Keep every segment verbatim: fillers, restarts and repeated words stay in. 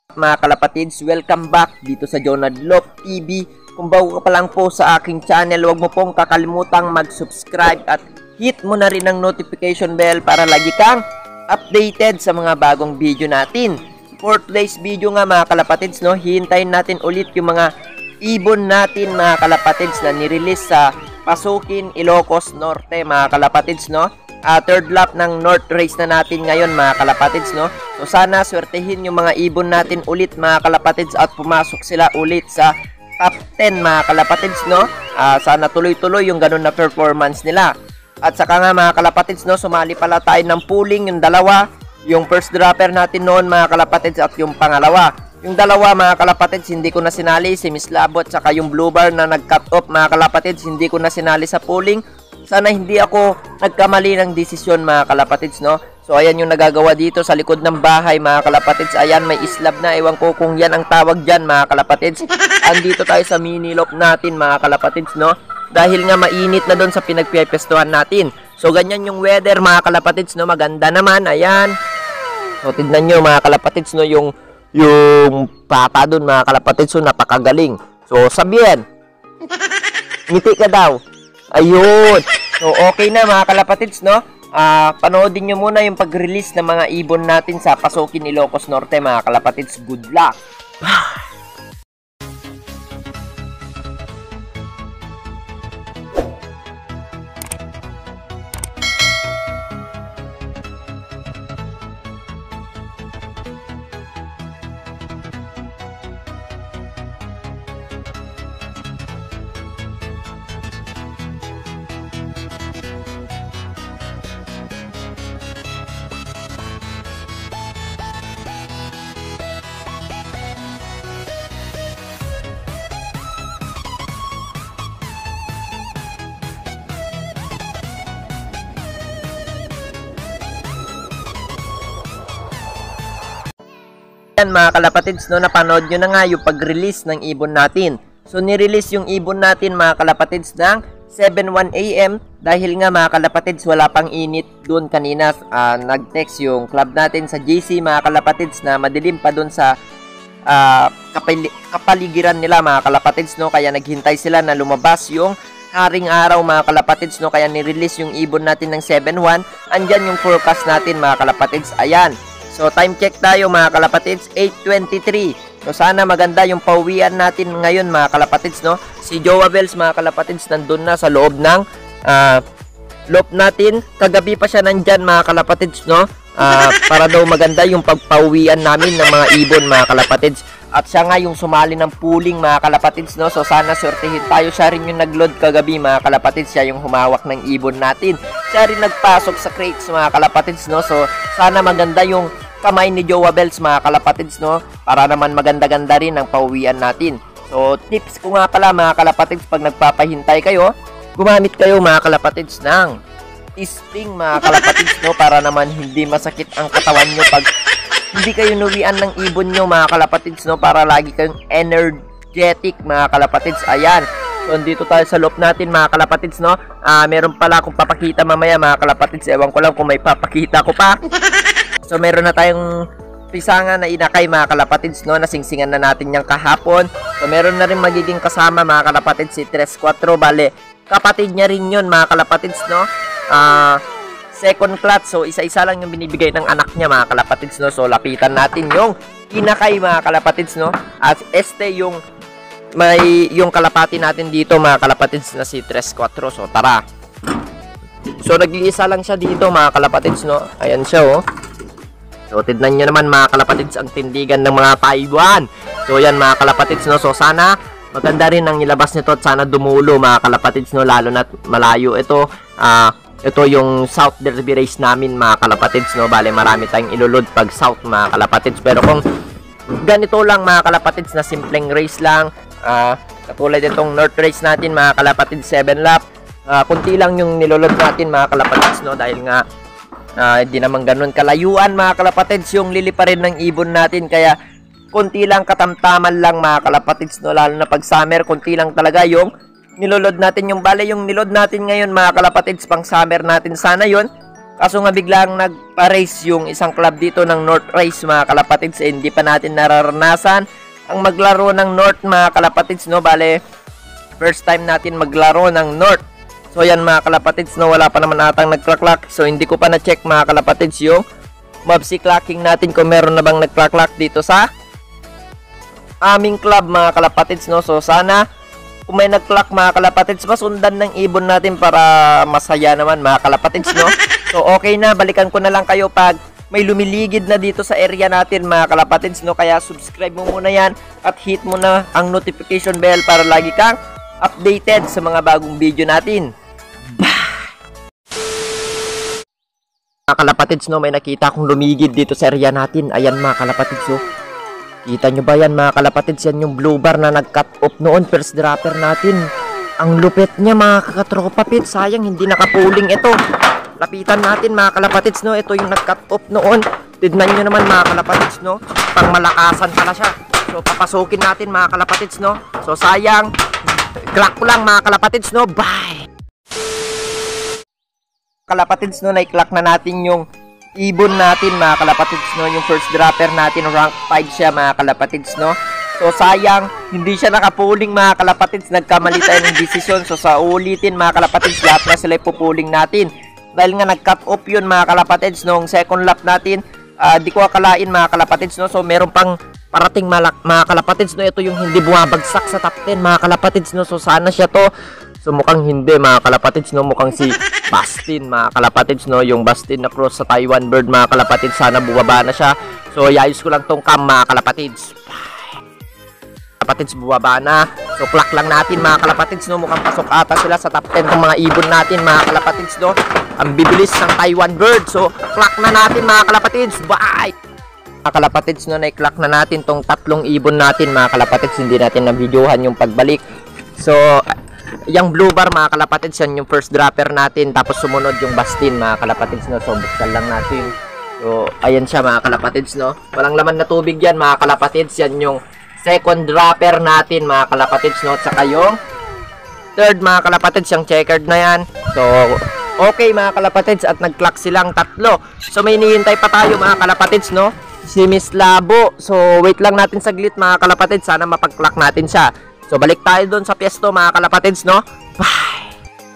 Mga kalapatids, welcome back dito sa Jonadlop T V. Kung bago ka pa lang po sa aking channel, huwag mo pong kakalimutang mag-subscribe at hit mo na rin ang notification bell para lagi kang updated sa mga bagong video natin. For today's video nga mga kalapatids, no, hihintayin natin ulit yung mga ibon natin mga kalapatids na nirelease sa Pasukin, Ilocos Norte mga kalapatids, no. Uh, third lap ng North Race na natin ngayon mga kalapatids, no. So sana swertehin yung mga ibon natin ulit mga kalapatids at pumasok sila ulit sa top ten mga kalapatids, no. Uh, sana tuloy-tuloy yung ganun na performance nila. At saka nga mga kalapatids, no, sumali pala tayo ng pooling, yung dalawa, yung first dropper natin noon mga kalapatids at yung pangalawa. Yung dalawa mga kalapatids hindi ko na sinali, si Miss Labot saka yung blue bar na nag-cut off mga kalapatids hindi ko na sinali sa pooling. Sana hindi ako nagkamali ng desisyon mga kalapatids, no. So ayan yung nagagawa dito sa likod ng bahay mga kalapatids. Ayan, may islab na, ewan ko kung yan ang tawag dyan mga kalapatids. Andito tayo sa mini loft natin mga kalapatids, no. Dahil nga mainit na doon sa pinagpipestuhan natin. So ganyan yung weather mga kalapatids, no. Maganda naman, ayan. So tignan nyo mga kalapatids, no, yung yung papa doon mga kalapatids, so napakagaling. So sabihin, ngiti ka daw. Ayun. So, okay na mga kalapatids, no? Uh, panoodin nyo muna yung pag-release ng mga ibon natin sa Pasukin, Ilocos Norte, mga kalapatids. Good luck! Yan mga kalapatids, no, napanood nyo na nga yung pag-release ng ibon natin. So nirelease yung ibon natin mga kalapatids ng seven one A M dahil nga mga kalapatids wala pang init doon kanina. Uh, nag-text yung club natin sa J C mga kalapatids na madilim pa doon sa uh, kapali kapaligiran nila mga kalapatids, no. Kaya naghintay sila na lumabas yung haring araw mga kalapatids, no. Kaya nirelease yung ibon natin ng seven one. Andyan yung forecast natin mga kalapatids, ayan. So time check tayo mga kalapatids, eight twenty-three. So sana maganda yung pauwian natin ngayon mga kalapatids, no. Si Joa Bells mga kalapatids nandun na sa loob ng uh, loob natin. Kagabi pa siya nandyan mga kalapatids, no. Uh, para daw maganda yung pagpauwian namin ng mga ibon mga kalapatids. At siya nga yung sumali ng pooling mga kalapatids, no. So sana sortihin tayo. Siya rin yung nagload kagabi mga kalapatids. Siya yung humawak ng ibon natin. Siya rin nagpasok sa crates mga kalapatids, no. So sana maganda yung kamay ni Joa Bells mga kalapatids, no, para naman maganda-ganda rin ang pauwian natin. So tips ko nga pala mga kalapatids, pag nagpapahintay kayo, gumamit kayo mga kalapatids ng T-spring mga kalapatids, no, para naman hindi masakit ang katawan nyo pag hindi kayo nuwian ng ibon nyo mga kalapatids, no, para lagi kayong energetic mga kalapatids. Ayan. So dito tayo sa loob natin mga kalapatids, no. Uh, meron pala akong papakita mamaya mga kalapatids. Ewan ko lang kung may papakita ko pa. So meron na tayong pisangan na inakay mga kalapatids, no, nasingsingan na natin yung kahapon. So meron na rin magiging kasama mga kalapatids si Tres Cuatro, bale kapatid niya rin yun mga kalapatids, no. Uh, second clutch, so isa-isa lang yung binibigay ng anak niya mga kalapatids, no. So lapitan natin yung inakay mga kalapatids, no. At este yung may yung kalapati natin dito mga kalapatids na si Tres Cuatro. So tara. So nag-iisa lang siya dito mga kalapatids, no. Ayan siya, oh. So tignan nyo naman mga kalapatids ang tindigan ng mga Taiwan. So yan mga kalapatids, no. So sana maganda rin ang ilabas nito at sana dumulo mga kalapatids, no, lalo na malayo ito. Ah, uh, ito yung South Derby race namin mga kalapatids, no. Bale marami tayong ilulod pag South mga kalapatids. Pero kung ganito lang mga kalapatids na simpleng race lang, ah, uh, katulad itong North race natin mga kalapatids, seven lap, uh, kunti lang yung nilulod natin mga kalapatids, no, dahil nga Uh, hindi naman ganun kalayuan mga kalapatids yung liliparin ng ibon natin, kaya konti lang, katamtaman lang mga kalapatids, no, lalo na pag summer, konti lang talaga yung nilolod natin. Yung bale yung nilod natin ngayon mga kalapatids, pang summer natin sana yon. Kaso nga biglang nagpa-race yung isang club dito ng North Race mga kalapatids. Eh, hindi pa natin nararanasan ang maglaro ng North mga kalapatids, no? Bale, first time natin maglaro ng North. So yan mga kalapatids, no? Wala pa naman atang nag-clock-clock. So hindi ko pa na-check mga kalapatids yung Mobsy clocking natin kung meron na bang nag-clock-clock dito sa aming club mga kalapatids, no? So sana kung may nag-clock mga kalapatids, masundan ng ibon natin para masaya naman mga kalapatids, no? So okay na, balikan ko na lang kayo pag may lumiligid na dito sa area natin mga kalapatids, no? Kaya subscribe mo muna yan at hit mo na ang notification bell para lagi kang updated sa mga bagong video natin. Mga kalapatids, no, may nakita akong lumigid dito sa area natin. Ayan mga kalapatids, oh. Kita nyo ba yan mga kalapatids? Yan yung blue bar na nag-cut off noon, first dropper natin. Ang lupit niya mga katropa pit. Sayang hindi nakapuling ito. Lapitan natin mga kalapatids, no. Ito yung nag-cut off noon. Tignan nyo naman mga kalapatids, no. Pang malakasan pala siya. So papasukin natin mga kalapatids, no. So sayang. Clock ko lang mga kalapatids, no. Bye! Kalapatids, no, na-clock na natin yung ibon natin mga kalapatids, no. Yung first dropper natin, rank five siya mga kalapatids, no. So sayang hindi siya nakapuling mga kalapatids. Nagkamali tayo ng desisyon. So sa ulitin mga kalapatids, lahat na sila ipupuling natin. Dahil nga nag-cut off yun mga kalapatids nung second lap natin. uh, Di ko akalain mga kalapatids, no. So meron pang parating malak mga kalapatids, no. Ito yung hindi bumabagsak sa top ten mga kalapatids, no. So sana siya to. So mukhang hindi mga kalapatids, no. Mukhang si Bastin mga kalapatids, no. Yung Bastin na cross sa Taiwan bird mga kalapatids. Sana bumaba na siya. So iayos ko lang tong cam mga kalapatids. Kalapatids bumaba na. So clock lang natin mga kalapatids, no. Mukhang pasok ata sila sa top ten ng mga ibon natin mga kalapatids, no. Ang bibilis ng Taiwan bird. So clock na natin mga kalapatids. Bye! Mga kalapatids, no, na-clock na natin tong tatlong ibon natin mga kalapatids. Hindi natin na-videohan yung pagbalik. So yung blue bar mga kalapatids, yan yung first dropper natin. Tapos sumunod yung Bastin mga kalapatids, no. So buksan lang natin. So ayan siya mga kalapatids, no. Walang laman na tubig yan mga kalapatids. Yan yung second dropper natin mga kalapatids, no. At saka yung third mga kalapatids, yung checkered na yan. So okay mga kalapatids, at nag-clock silang tatlo. So may hinihintay pa tayo mga kalapatids, no. Si Miss Labo. So wait lang natin saglit mga kalapatids. Sana mapag-clock natin siya. So balik tayo doon sa piesto mga kalapatids, no. Bye!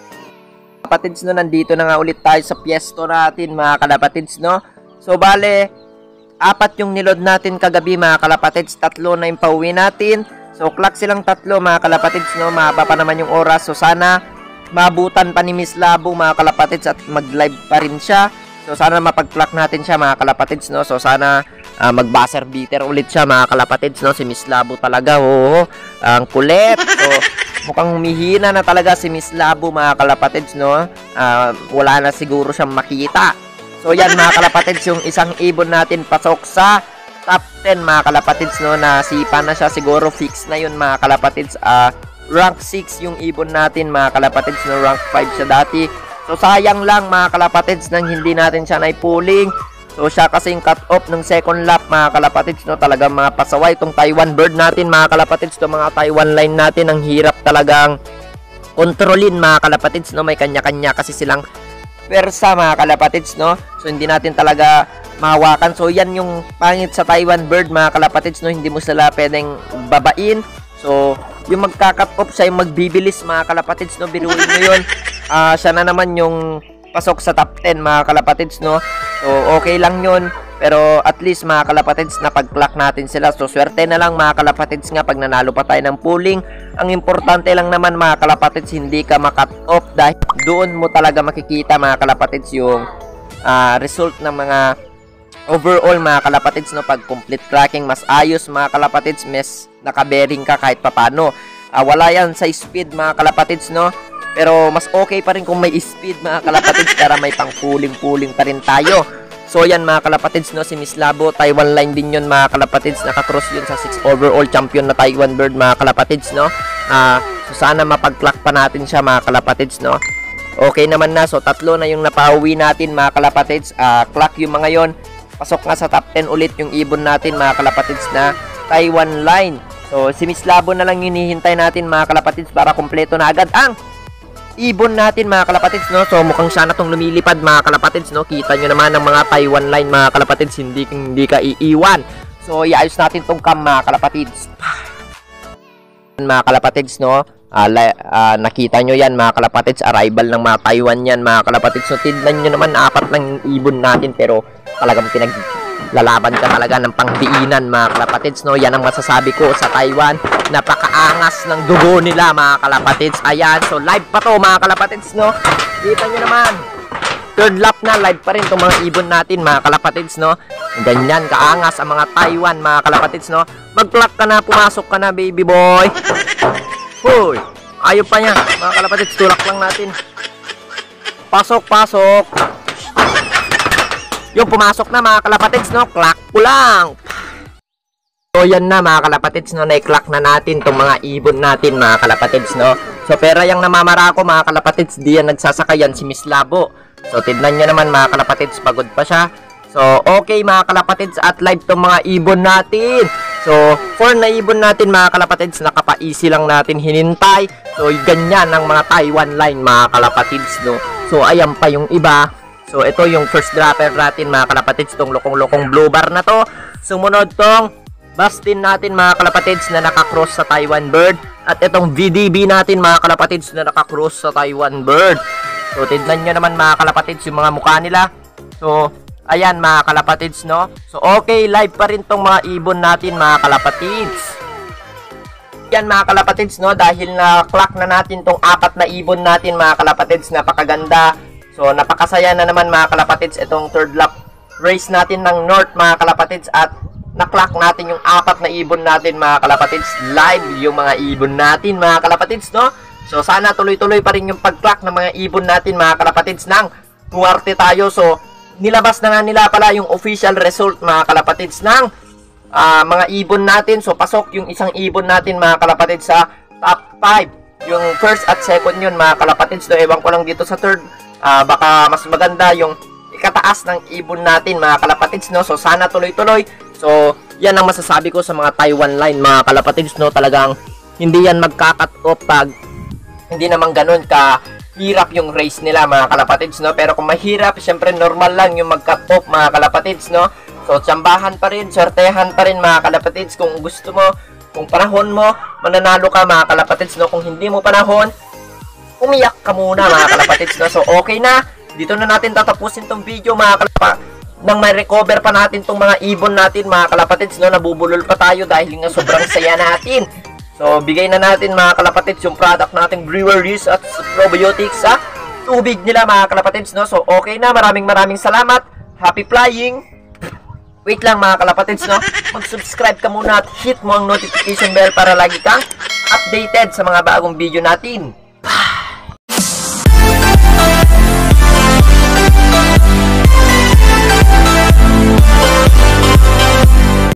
Kalapatids, no, nandito na nga ulit tayo sa piesto natin mga kalapatids, no. So bale, apat yung nilod natin kagabi mga kalapatids. Tatlo na yung pauwi natin. So clock silang tatlo mga kalapatids, no. Mahaba pa naman yung oras. So sana maabutan pa ni Miss Labo mga kalapatids at mag-live pa rin siya. So sana mapag-clock natin siya mga kalapatids, no. So sana uh, mag-buzzer beater ulit siya mga kalapatids, no. Si Miss Labo talaga, oh, ang kulit. So mukhang humihina na talaga si Miss Labo mga kalapatids, no. Uh, wala na siguro siyang makita. So yan mga kalapatids, yung isang ibon natin pasok sa top ten mga kalapatids, no. Nasipa na siya, siguro fix na yun mga kalapatids. uh, Rank six yung ibon natin mga kalapatids, no. Rank five siya dati. So sayang lang mga kalapatids nang hindi natin siya naipuling. So siya kasi yung cut off ng second lap mga kalapatids, no. Talagang mga pasaway itong Taiwan bird natin mga kalapatids. Itong mga Taiwan line natin, ang hirap talagang kontrolin mga kalapatids, no. May kanya-kanya kasi silang persa mga kalapatids, no. So hindi natin talaga mahawakan. So yan yung pangit sa Taiwan bird mga kalapatids, no. Hindi mo sila pwedeng babain. So yung magka-cut off siya yung magbibilis mga kalapatids, no. Biruin mo yun. Uh, siya na naman yung pasok sa top ten mga kalapatids, no. So okay lang yun, pero at least mga kalapatids na pag-clock natin sila. So swerte na lang mga kalapatids nga pag nanalo pa tayo ng pooling. Ang importante lang naman mga kalapatids, hindi ka ma-cut off, dahil doon mo talaga makikita mga kalapatids yung uh, result ng mga overall mga kalapatids, no. Pag complete tracking, mas ayos mga kalapatids, mas naka-bearing ka kahit papano. Uh, wala yan sa speed mga kalapatids, no. Pero mas okay pa rin kung may speed mga kalapatids, para may pang pooling-pooling pa rin tayo. So yan mga kalapatids, no, si Miss Labo, Taiwan line din yun mga kalapatids. Nakakross yun sa six overall champion na Taiwan bird mga kalapatids, no. Uh, so sana mapag-clock pa natin siya mga kalapatids, no. Okay naman na. So tatlo na yung napauwi natin mga kalapatids. Uh, clock yung mga yon. Pasok nga sa top ten ulit yung ibon natin mga kalapatids na Taiwan line. So si Miss Labo na lang yung hinihintay natin mga kalapatids para kompleto na agad ang ibon natin mga kalapatids, no? So mukhang sana tong lumilipad mga kalapatids, no? Kita nyo naman ng mga Taiwan line mga kalapatids, hindi, hindi ka iiwan. So iayos natin tong cam mga kalapatids. Mga kalapatids, no? Uh, uh, nakita nyo yan mga kalapatids, arrival ng mga Taiwan yan mga kalapatids. So tignan nyo naman, apat lang ibon natin pero talagang pinaglalaban ka talaga ng pangdiinan mga kalapatids, no? Yan ang masasabi ko sa Taiwan, napakaangas ng dugo nila mga kalapatids. Ayan, so live pa to mga kalapatids, no? Kita nyo naman, third lap na, live pa rin itong mga ibon natin mga kalapatids, no? Ganyan kaangas ang mga Taiwan mga kalapatids, no? Mag-clock ka na, pumasok ka na baby boy. Hoy, ayaw pa niya mga kalapatids, tulak lang natin. Pasok, pasok. Yung pumasok na mga kalapatids, no? Clock ko lang. So yan na mga kalapatids, no? Na-clock na natin itong mga ibon natin mga kalapatids, no? So pera yung namamara ko mga kalapatids, di yan nagsasakayan si Miss Labo. So tignan nyo naman mga kalapatids, pagod pa siya. So okay mga kalapatids, at live itong mga ibon natin. So four na ibon natin mga kalapatids, nakapa-easy lang natin hinintay. So ganyan ang mga Taiwan line mga kalapatids, no? So ayan pa yung iba. So ito yung first dropper natin mga kalapatids, tong lokong-lokong blue bar na to. Sumunod tong Bastin natin mga kalapatids na nakakross sa Taiwan bird. At itong V D B natin mga kalapatids na nakakross sa Taiwan bird. So tignan nyo naman mga kalapatids yung mga mukha nila. So ayan mga kalapatids, no? So okay, live pa rin tong mga ibon natin mga kalapatids. Yan mga kalapatids, no? Dahil na clock na natin tong apat na ibon natin mga kalapatids, napakaganda. So napakasaya na naman mga kalapatids itong third lap race natin ng North mga kalapatids, at na-clock natin yung apat na ibon natin mga kalapatids. Live yung mga ibon natin mga kalapatids, no? So sana tuloy-tuloy pa rin yung pag-clock ng mga ibon natin mga kalapatids, nang huwarte tayo. So nilabas na nga nila pala yung official result mga kalapatids ng uh, mga ibon natin. So pasok yung isang ibon natin mga kalapatids sa top five. Yung first at second yun mga kalapatids, no? Ewan ko lang dito sa third, uh, baka mas maganda yung ikataas ng ibon natin mga kalapatids, no? So sana tuloy-tuloy. So yan ang masasabi ko sa mga Taiwan line mga kalapatids, no? Talagang hindi yan magka-cut off pag hindi naman ganun ka hirap yung race nila mga kalapatids, no? Pero kung mahirap, syempre normal lang yung mag-cut off mga kalapatids, no? So tsambahan pa rin, swertehan pa rin mga kalapatids. Kung gusto mo, kung panahon mo, mananalo ka mga kalapatids, no? Kung hindi mo panahon, umiyak ka muna mga kalapatids, no? So okay na, dito na natin tatapusin tong video mga kalapatids, nang may recover pa natin tong mga ibon natin mga kalapatids, no? Nabubulol pa tayo dahil nga sobrang saya natin. So bigay na natin mga kalapatids yung product nating breweries at probiotics sa tubig nila mga kalapatids, no? So okay na, maraming maraming salamat. Happy flying. Wait lang mga kalapatids, no? Mag-subscribe ka muna at hit mo ang notification bell para lagi kang updated sa mga bagong video natin.